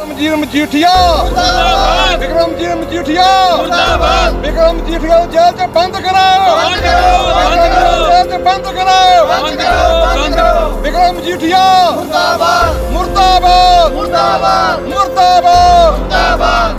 विक्रमजीत मजीठिया मुर्दाबाद, विक्रमजीत मजीठिया मुर्दाबाद, विक्रम मजीठिया जेल च बंद कराओ, जेल च बंद कराओ, विक्रम मजीठिया मुर्दाबाद, मुर्दाबाद, मुर्दाबाद, मुर्दाबाद, मुर्दाबाद।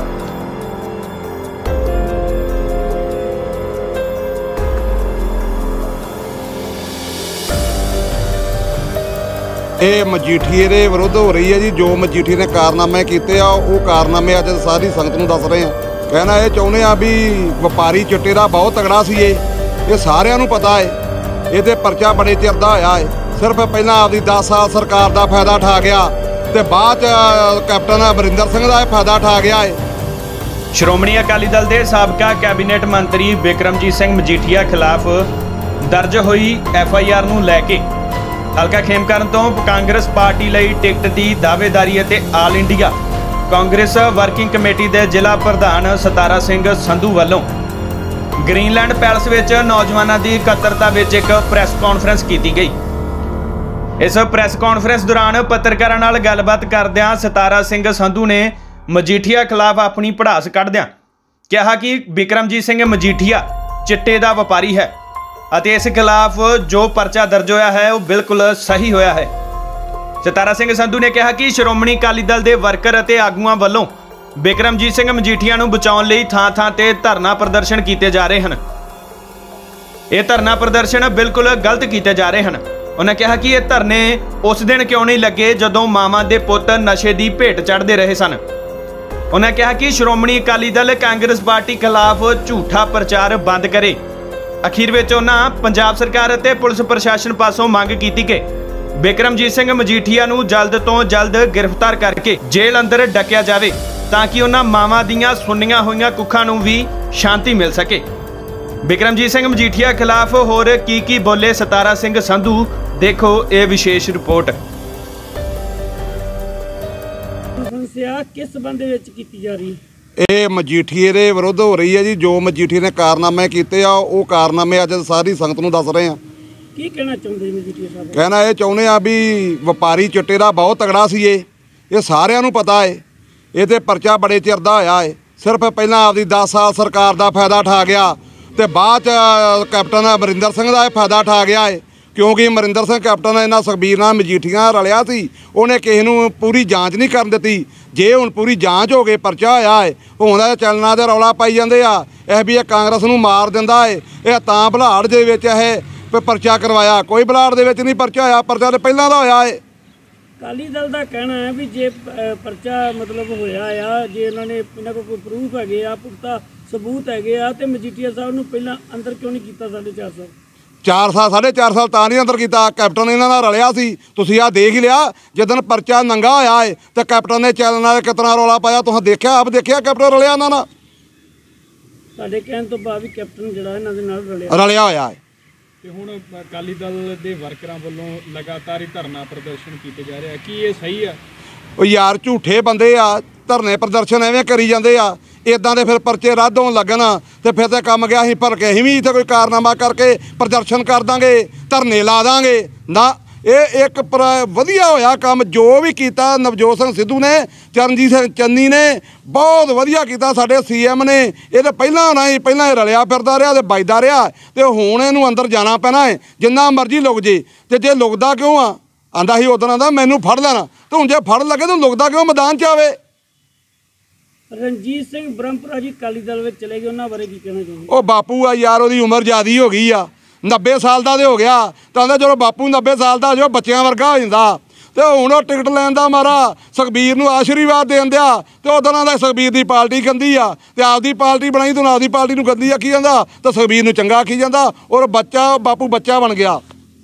ਇਹ ਮਜੀਠੀਏ ਦੇ ਵਿਰੁੱਧ ਹੋ ਰਹੀ ਹੈ ਜੀ। ਜੋ ਮਜੀਠੀਏ ਨੇ ਕਾਰਨਾਮੇ ਕੀਤੇ ਆ ਉਹ ਕਾਰਨਾਮੇ ਅੱਜ ਸਾਰੀ ਸੰਗਤ ਨੂੰ ਦੱਸ ਰਹੇ ਆ। ਕਹਿਣਾ ਇਹ ਚਾਹੁੰਦੇ ਆ ਵੀ ਵਪਾਰੀ ਚਿੱਟੇ ਦਾ ਬਹੁਤ ਤਗੜਾ ਸੀ ਇਹ ਸਾਰਿਆਂ ਨੂੰ ਪਤਾ ਹੈ। ਇਹਦੇ ਪਰਚਾ ਬੜੇ ਚਿਰ ਦਾ ਹੋਇਆ ਹੈ। ਸਿਰਫ ਪਹਿਲਾਂ ਆਪਦੀ 10 ਸਾਲ ਸਰਕਾਰ ਦਾ ਫਾਇਦਾ ਉਠਾ ਗਿਆ ਤੇ ਬਾਅਦ ਕੈਪਟਨ ਅਮਰਿੰਦਰ ਸਿੰਘ ਦਾ ਫਾਇਦਾ ਉਠਾ ਗਿਆ ਹੈ। ਸ਼੍ਰੋਮਣੀ ਅਕਾਲੀ ਦਲ ਦੇ ਸਾਬਕਾ ਕੈਬਨਿਟ ਮੰਤਰੀ ਬਿਕਰਮਜੀਤ ਸਿੰਘ ਮਜੀਠੀਆ ਖਿਲਾਫ ਦਰਜ ਹੋਈ FIR ਨੂੰ ਲੈ ਕੇ ਹਲਕਾ ਖੇਮਕਰਨ ਤੋਂ ਕਾਂਗਰਸ ਪਾਰਟੀ ਲਈ ਟਿਕਟ ਦੀ ਦਾਅਵੇਦਾਰੀ ਅਤੇ all India Congress working committee ਦੇ ਜ਼ਿਲ੍ਹਾ ਪ੍ਰਧਾਨ ਸਤਾਰਾ ਸਿੰਘ ਸੰਧੂ ਵੱਲੋਂ ਗ੍ਰੀਨਲੈਂਡ ਪੈਲਸ ਵਿੱਚ ਨੌਜਵਾਨਾਂ ਦੀ ਇਕੱਤਰਤਾ ਵਿੱਚ ਇੱਕ ਪ੍ਰੈਸ ਕਾਨਫਰੰਸ ਕੀਤੀ ਗਈ। ਇਸ ਪ੍ਰੈਸ ਕਾਨਫਰੰਸ ਦੌਰਾਨ ਪੱਤਰਕਾਰਾਂ ਨਾਲ ਗੱਲਬਾਤ ਕਰਦਿਆਂ ਸਤਾਰਾ ਸਿੰਘ ਸੰਧੂ ਨੇ ਮਜੀਠੀਆ ਖਿਲਾਫ ਆਪਣੀ ਭੜਾਸ ਕੱਢਦਿਆਂ ਕਿਹਾ ਕਿ ਬਿਕਰਮਜੀਤ ਸਿੰਘ ਮਜੀਠੀਆ ਚਿੱਟੇ ਦਾ ਵਪਾਰੀ ਹੈ ਅਤੇ ਇਸ ਖਿਲਾਫ ਜੋ ਪਰਚਾ ਦਰਜ ਹੋਇਆ ਹੈ ਉਹ ਬਿਲਕੁਲ ਸਹੀ ਹੋਇਆ ਹੈ। ਸਤਾਰਾ ਸਿੰਘ ਸੰਧੂ ਨੇ ਕਿਹਾ ਕਿ ਸ਼੍ਰੋਮਣੀ ਅਕਾਲੀ ਦਲ ਦੇ ਵਰਕਰ ਅਤੇ ਆਗੂਆਂ ਵੱਲੋਂ ਬਿਕਰਮਜੀਤ ਸਿੰਘ ਮਜੀਠੀਆ ਨੂੰ ਬਚਾਉਣ ਲਈ ਥਾਂ-ਥਾਂ ਤੇ ਧਰਨਾ ਪ੍ਰਦਰਸ਼ਨ ਕੀਤੇ ਜਾ ਰਹੇ ਹਨ। ਇਹ ਧਰਨਾ ਪ੍ਰਦਰਸ਼ਨ ਬਿਲਕੁਲ ਗਲਤ ਕੀਤੇ ਜਾ ਰਹੇ ਹਨ। ਉਹਨਾਂ ਕਿਹਾ ਕਿ ਇਹ ਧਰਨੇ ਉਸ ਦਿਨ ਕਿਉਂ ਨਹੀਂ ਲੱਗੇ ਜਦੋਂ ਮਾਵਾਂ ਦੇ ਪੁੱਤ ਨਸ਼ੇ ਦੀ ਭੇਟ ਚੜ੍ਹਦੇ ਰਹੇ ਸਨ। ਉਹਨਾਂ ਕਿਹਾ ਕਿ ਸ਼੍ਰੋਮਣੀ ਅਕਾਲੀ ਦਲ ਕਾਂਗਰਸ ਪਾਰਟੀ ਖਿਲਾਫ ਝੂਠਾ ਪ੍ਰਚਾਰ ਬੰਦ ਕਰੇ। ਅਖੀਰ ਵਿੱਚ ਉਹਨਾਂ ਪੰਜਾਬ ਸਰਕਾਰ ਅਤੇ ਪੁਲਿਸ ਪ੍ਰਸ਼ਾਸਨ ਪਾਸੋਂ ਮੰਗ ਕੀਤੀ ਕਿ ਬਿਕਰਮਜੀਤ ਸਿੰਘ ਮਜੀਠੀਆ ਨੂੰ ਜਲਦ ਤੋਂ ਜਲਦ ਗ੍ਰਿਫਤਾਰ ਕਰਕੇ ਜੇਲ੍ਹ ਅੰਦਰ ਡੱਕਿਆ ਜਾਵੇ ਤਾਂ ਕਿ ਉਹਨਾਂ ਮਾਵਾਂ ਦੀਆਂ ਸੁੰਨੀਆਂ ਹੋਈਆਂ ਕੁੱਖਾਂ ਨੂੰ ਵੀ ਸ਼ਾਂਤੀ ਮਿਲ ਸਕੇ। ਬਿਕਰਮਜੀਤ ਸਿੰਘ ਮਜੀਠੀਆ ਖਿਲਾਫ ਹੋਰ ਕੀ ਬੋਲੇ ਸਤਾਰਾ ਸਿੰਘ ਸੰਧੂ, ਦੇਖੋ ਇਹ ਵਿਸ਼ੇਸ਼ ਰਿਪੋਰਟ। ਕਿਸ ਸੰਬੰਧ ਵਿੱਚ ਕੀਤੀ ਜਾ ਰਹੀ? ਇਹ ਮਜੀਠੀਏ ਦੇ ਵਿਰੁੱਧ ਹੋ ਰਹੀ ਹੈ ਜੀ। ਜੋ ਮਜੀਠੀਏ ਨੇ ਕਾਰਨਾਮੇ ਕੀਤੇ ਆ ਉਹ ਕਾਰਨਾਮੇ ਅੱਜ ਸਾਰੀ ਸੰਗਤ ਨੂੰ ਦੱਸ ਰਹੇ ਆ। ਕੀ ਕਹਿਣਾ ਚਾਹੁੰਦੇ ਮਜੀਠੀਆ ਸਾਹਿਬ? ਕਹਿਣਾ ਇਹ ਚਾਹੁੰਦੇ ਆ ਵੀ ਵਪਾਰੀ ਚਿੱਟੇ ਦਾ ਬਹੁਤ ਤਗੜਾ ਸੀ ਇਹ ਸਾਰਿਆਂ ਨੂੰ ਪਤਾ ਹੈ। ਇਹਦੇ ਪਰਚਾ ਬੜੇ ਚਿਰ ਦਾ ਹੋਇਆ ਹੈ। ਸਿਰਫ ਪਹਿਲਾਂ ਆਪਦੀ 10 ਸਾਲ ਸਰਕਾਰ ਦਾ ਫਾਇਦਾ ਉਠਾ ਗਿਆ ਤੇ ਬਾਅਦ ਕੈਪਟਨ ਅਮਰਿੰਦਰ ਸਿੰਘ ਦਾ ਫਾਇਦਾ ਉਠਾ ਗਿਆ ਹੈ। ਕਿਉਂਕਿ ਅਮਰਿੰਦਰ ਸਿੰਘ ਕੈਪਟਨ ਇਹਨਾਂ ਸੁਖਬੀਰ ਨਾਲ ਮਜੀਠੀਆਂ ਰਲਿਆ ਸੀ। ਉਹਨੇ ਕਿਸੇ ਨੂੰ ਪੂਰੀ ਜਾਂਚ ਨਹੀਂ ਕਰਨ ਦਿੱਤੀ। ਜੇ ਹੁਣ ਪੂਰੀ ਜਾਂਚ ਹੋ ਗਈ ਪਰਚਾ ਹੋਇਆ ਹੈ ਹੁੰਦਾ ਚੈਨਲਾਂ ਦੇ ਰੌਲਾ ਪਾਈ ਜਾਂਦੇ ਆ ਇਹ ਕਾਂਗਰਸ ਨੂੰ ਮਾਰ ਦਿੰਦਾ ਹੈ। ਇਹ ਤਾਂ ਬਲਾੜ ਦੇ ਵਿੱਚ ਇਹ ਪਰਚਾ ਕਰਵਾਇਆ। ਕੋਈ ਬਲਾੜ ਦੇ ਵਿੱਚ ਨਹੀਂ ਪਰਚਾ ਹੋਇਆ। ਪਰਚਾ ਤਾਂ ਪਹਿਲਾਂ ਦਾ ਹੋਇਆ ਹੈ। ਅਕਾਲੀ ਦਲ ਦਾ ਕਹਿਣਾ ਹੈ ਵੀ ਜੇ ਪਰਚਾ ਮਤਲਬ ਹੋਇਆ ਆ, ਜੇ ਇਹਨਾਂ ਕੋਲ ਕੋਈ ਪ੍ਰੂਫ ਹੈਗੇ ਆ, ਪੁਖਤਾ ਸਬੂਤ ਹੈਗੇ ਆ, ਤੇ ਮਜੀਠੀਆ ਸਾਹਿਬ ਨੂੰ ਪਹਿਲਾਂ ਅੰਦਰ ਕਿਉਂ ਨਹੀਂ ਕੀਤਾ? 4.5 ਸਾਲ 4.5 ਸਾਲ ਤਾਂ ਨਹੀਂ ਅੰਦਰ ਕੀਤਾ। ਕੈਪਟਨ ਇਹਨਾਂ ਨਾਲ ਰਲਿਆ ਸੀ। ਤੁਸੀਂ ਆਹ ਦੇਖ ਹੀ ਲਿਆ ਜਦੋਂ ਪਰਚਾ ਨੰਗਾ ਹੋਇਆ ਹੈ ਤੇ ਕੈਪਟਨ ਨੇ ਚੈਨਲ ਨਾਲ ਕਿਤਨਾ ਰੌਲਾ ਪਾਇਆ। ਤੁਸੀਂ ਦੇਖਿਆ, ਆਪ ਦੇਖਿਆ ਕੈਪਟਨ ਰਲਿਆ ਇਹਨਾਂ ਨਾਲ। ਸਾਡੇ ਕਹਿਣ ਤੋਂ ਬਾਅਦ ਵੀ ਕੈਪਟਨ ਜਿਹੜਾ ਇਹਨਾਂ ਦੇ ਨਾਲ ਰਲਿਆ ਹੋਇਆ ਹੈ। ਤੇ ਹੁਣ ਅਕਾਲੀ ਦਲ ਦੇ ਵਰਕਰਾਂ ਵੱਲੋਂ ਲਗਾਤਾਰ ਹੀ ਧਰਨਾ ਪ੍ਰਦਰਸ਼ਨ ਕੀਤੇ ਜਾ ਰਹੇ ਆ, ਕੀ ਇਹ ਸਹੀ ਆ? ਉਹ ਯਾਰ ਝੂਠੇ ਬੰਦੇ ਆ। ਧਰਨੇ ਪ੍ਰਦਰਸ਼ਨ ਐਵੇਂ ਕਰੀ ਜਾਂਦੇ ਆ। ਇੱਦਾਂ ਦੇ ਫਿਰ ਪਰਚੇ ਰੱਦ ਹੋਣ ਲੱਗਣ ਤੇ ਫਿਰ ਤਾਂ ਕੰਮ ਗਿਆ। ਅਸੀਂ ਭਰ ਕੇ ਅਸੀਂ ਵੀ ਇੱਥੇ ਕੋਈ ਕਾਰਨਾਮਾ ਕਰਕੇ ਪ੍ਰਦਰਸ਼ਨ ਕਰ ਦਾਂਗੇ, ਧਰਨੇ ਲਾ ਦਾਂਗੇ ਨਾ। ਇਹ ਇੱਕ ਵਧੀਆ ਹੋਇਆ ਕੰਮ ਜੋ ਵੀ ਕੀਤਾ ਨਵਜੋਤ ਸਿੰਘ ਸਿੱਧੂ ਨੇ, ਚਰਨਜੀਤ ਸਿੰਘ ਚੰਨੀ ਨੇ ਬਹੁਤ ਵਧੀਆ ਕੀਤਾ। ਸਾਡੇ CM ਨੇ ਇਹ ਤਾਂ ਪਹਿਲਾਂ ਹੋਣਾ ਸੀ। ਪਹਿਲਾਂ ਇਹ ਰਲਿਆ ਫਿਰਦਾ ਰਿਹਾ ਤੇ ਵੱਜਦਾ ਰਿਹਾ ਤੇ ਹੁਣ ਇਹਨੂੰ ਅੰਦਰ ਜਾਣਾ ਪੈਣਾ ਹੈ। ਜਿੰਨਾ ਮਰਜ਼ੀ ਲੁਕ ਜੇ ਤੇ ਜੇ ਲੁਕਦਾ ਕਿਉਂ ਆ? ਆਂਦਾ ਸੀ ਉਦੋਂ ਆਂਦਾ ਮੈਨੂੰ ਫੜ ਲੈਣਾ ਤੇ ਹੁਣ ਜੇ ਫੜ ਲੱਗੇ ਤਾਂ ਲੁਕਦਾ ਕਿਉਂ ਮੈਦਾਨ 'ਚ ਆਵੇ? ਰਣਜੀਤ ਸਿੰਘ ਬ੍ਰਹਮਪੁਰਾ ਜੀ ਅਕਾਲੀ ਦਲ ਵਿੱਚ ਚਲੇ ਗਏ, ਉਹਨਾਂ ਬਾਰੇ ਕੀ ਕਹਿਣਾ ਚਾਹੁੰਦੇ? ਉਹ ਬਾਪੂ ਆ ਯਾਰ, ਉਹਦੀ ਉਮਰ ਜ਼ਿਆਦੀ ਹੋ ਗਈ ਆ। 90 ਸਾਲ ਦਾ ਤੇ ਹੋ ਗਿਆ। ਤਾਂ ਆਂਦਾ ਚਲੋ ਬਾਪੂ 90 ਸਾਲ ਦਾ ਜੋ ਬੱਚਿਆਂ ਵਰਗਾ ਹੋ ਜਾਂਦਾ। ਤੇ ਹੁਣ ਉਹ ਟਿਕਟ ਲੈਣ ਦਾ ਮਾਰਾ ਸੁਖਬੀਰ ਨੂੰ ਆਸ਼ੀਰਵਾਦ ਦੇਣ ਦਿਆ ਤੇ ਉਦੋਂ ਦਾ ਸੁਖਬੀਰ ਦੀ ਪਾਰਟੀ ਗੰਦੀ ਆ ਤੇ ਆਪਦੀ ਪਾਰਟੀ ਬਣਾਈ ਤੂੰ ਆਪਦੀ ਪਾਰਟੀ ਨੂੰ ਗੰਦੀ ਆਖੀ ਜਾਂਦਾ ਤੇ ਸੁਖਬੀਰ ਨੂੰ ਚੰਗਾ ਆਖੀ ਜਾਂਦਾ। ਔਰ ਬੱਚਾ ਬਾਪੂ ਬੱਚਾ ਬਣ ਗਿਆ।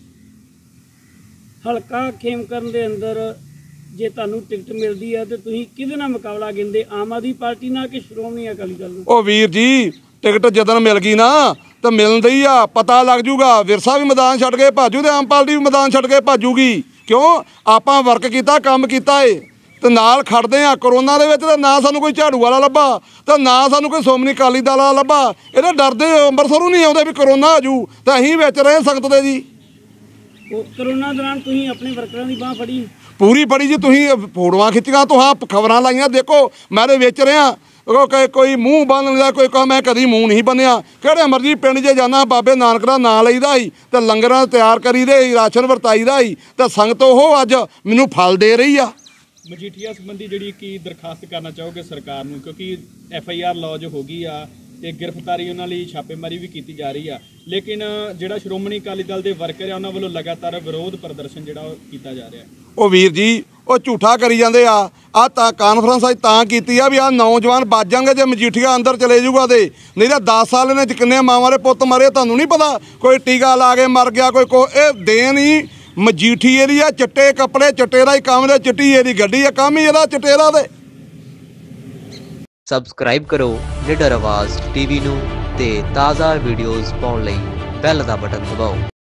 ਹਲਕਾ ਖੇਮਕਰਨ ਦੇ ਅੰਦਰ ਜੇ ਤੁਹਾਨੂੰ ਟਿਕਟ ਮਿਲਦੀ ਹੈ ਤੇ ਤੁਸੀਂ ਕਿਹਦੇ ਨਾਲ ਮੁਕਾਬਲਾ ਕਹਿੰਦੇ? ਆਮ ਆਦਮੀ ਪਾਰਟੀ ਨਾਲ ਕਿ ਸ਼੍ਰੋਮਣੀ ਅਕਾਲੀ ਦਲ ਨਾਲ? ਉਹ ਵੀਰ ਜੀ ਟਿਕਟ ਜਦੋਂ ਮਿਲ ਗਈ ਨਾ ਤਾਂ ਮਿਲਦੀ ਆ, ਪਤਾ ਲੱਗ ਜੂਗਾ। ਵਿਰਸਾ ਵੀ ਮੈਦਾਨ ਛੱਡ ਕੇ ਭਾਜੂ ਤੇ ਆਮ ਪਾਰਟੀ ਵੀ ਮੈਦਾਨ ਛੱਡ ਕੇ ਭਾਜੂਗੀ। ਕਿਉਂ? ਆਪਾਂ ਵਰਕ ਕੀਤਾ, ਕੰਮ ਕੀਤਾ ਏ ਤੇ ਨਾਲ ਖੜਦੇ ਆ। ਕਰੋਨਾ ਦੇ ਵਿੱਚ ਤਾਂ ਨਾ ਸਾਨੂੰ ਕੋਈ ਝਾੜੂ ਵਾਲਾ ਲੱਭਾ ਤੇ ਨਾ ਸਾਨੂੰ ਕੋਈ ਸ਼੍ਰੋਮਣੀ ਅਕਾਲੀ ਦਲ ਵਾਲਾ ਲੱਭਾ। ਇਹਦੇ ਡਰਦੇ ਅੰਮ੍ਰਿਤਸਰੋਂ ਨਹੀਂ ਆਉਂਦੇ ਵੀ ਕਰੋਨਾ ਆ ਜੂ ਤਾਂ ਅਸੀਂ ਵਿੱਚ ਰਹੇ ਸੰਗਤ ਦੇ ਜੀ। ਕਰੋਨਾ ਦੌਰਾਨ ਤੁਸੀਂ ਆਪਣੇ ਵਰਕਰਾਂ ਦੀ ਬਾਂਹ ਫੜੀ? ਪੂਰੀ ਫੜੀ ਜੀ। ਤੁਸੀਂ ਫੋਟੋਆਂ ਖਿੱਚੀਆਂ, ਤੁਹਾਂ ਖਬਰਾਂ ਲਾਈਆਂ, ਦੇਖੋ ਮੈਂ ਤੇ ਵੇਚ ਰਿਹਾ। ਕੋਈ ਮੂੰਹ ਬੰਨ ਲਿਆ, ਕੋਈ ਕਹਾ ਮੈਂ ਕਦੀ ਮੂੰਹ ਨਹੀਂ ਬੰਨਿਆ। ਕਿਹੜੇ ਮਰਜ਼ੀ ਪਿੰਡ 'ਚ ਜਾਣਾ, ਬਾਬੇ ਨਾਨਕ ਦਾ ਨਾਂ ਲਈਦਾ ਸੀ ਤੇ ਲੰਗਰਾਂ ਤਿਆਰ ਕਰੀਦੇ ਸੀ, ਰਾਸ਼ਨ ਵਰਤਾਈਦਾ ਸੀ ਤੇ ਸੰਗਤ ਉਹ ਅੱਜ ਮੈਨੂੰ ਫਲ ਦੇ ਰਹੀ ਆ। ਮਜੀਠੀਆ ਸੰਬੰਧੀ ਜਿਹੜੀ ਕੀ ਦਰਖਾਸਤ ਕਰਨਾ ਚਾਹੋਗੇ ਸਰਕਾਰ ਨੂੰ, ਕਿਉਂਕਿ FIR ਲੌਜ ਹੋ ਗਈ ਆ ਤੇ ਗ੍ਰਿਫਤਾਰੀ ਉਹਨਾਂ ਲਈ ਛਾਪੇਮਾਰੀ ਵੀ ਕੀਤੀ ਜਾ ਰਹੀ ਆ, ਲੇਕਿਨ ਜਿਹੜਾ ਸ਼੍ਰੋਮਣੀ ਅਕਾਲੀ ਦਲ ਦੇ ਵਰਕਰ ਆ ਉਹਨਾਂ ਵੱਲੋਂ ਲਗਾਤਾਰ ਵਿਰੋਧ ਪ੍ਰਦਰਸ਼ਨ ਜਿਹੜਾ ਉਹ ਕੀਤਾ ਜਾ ਰਿਹਾ। ਉਹ ਵੀਰ ਜੀ ਉਹ ਝੂਠਾ ਕਰੀ ਜਾਂਦੇ ਆ। ਆਹ ਤਾਂ ਕਾਨਫਰੰਸ ਅੱਜ ਤਾਂ ਕੀਤੀ ਆ ਵੀ ਆਹ ਨੌਜਵਾਨ ਬਚ ਜਾਣਗੇ ਜੇ ਮਜੀਠੀਆ ਅੰਦਰ ਚਲੇ ਜੂਗਾ ਤੇ, ਨਹੀਂ ਤਾਂ 10 ਸਾਲ ਇਹਨੇ ਕਿੰਨੇ ਮਾਵਾਂ ਦੇ ਪੁੱਤ ਮਰੇ ਤੁਹਾਨੂੰ ਨਹੀਂ ਪਤਾ। ਕੋਈ ਟੀਕਾ ਲਾ ਕੇ ਮਰ ਗਿਆ, ਕੋਈ ਇਹ ਦੇਣ ਹੀ ਮਜੀਠੀਏ ਦੀ ਆ। ਚਿੱਟੇ ਕੱਪੜੇ, ਚਿੱਟੇ ਦਾ ਹੀ ਕੰਮ ਦੇ, ਚਿੱਟੀ ਇਹਦੀ ਗੱਡੀ ਆ, ਕੰਮ ਹੀ ਇਹਦਾ ਚਿੱਟੇ ਦਾ। ਤੇ ਸਬਸਕ੍ਰਾਈਬ ਕਰੋ ਨਿਡਰ ਆਵਾਜ਼ TV ਨੂੰ ਤੇ ਤਾਜ਼ਾ ਵੀਡੀਓਜ਼ ਪਾਉਣ ਲਈ ਬੈਲ ਦਾ ਬਟਨ ਦਬਾਓ।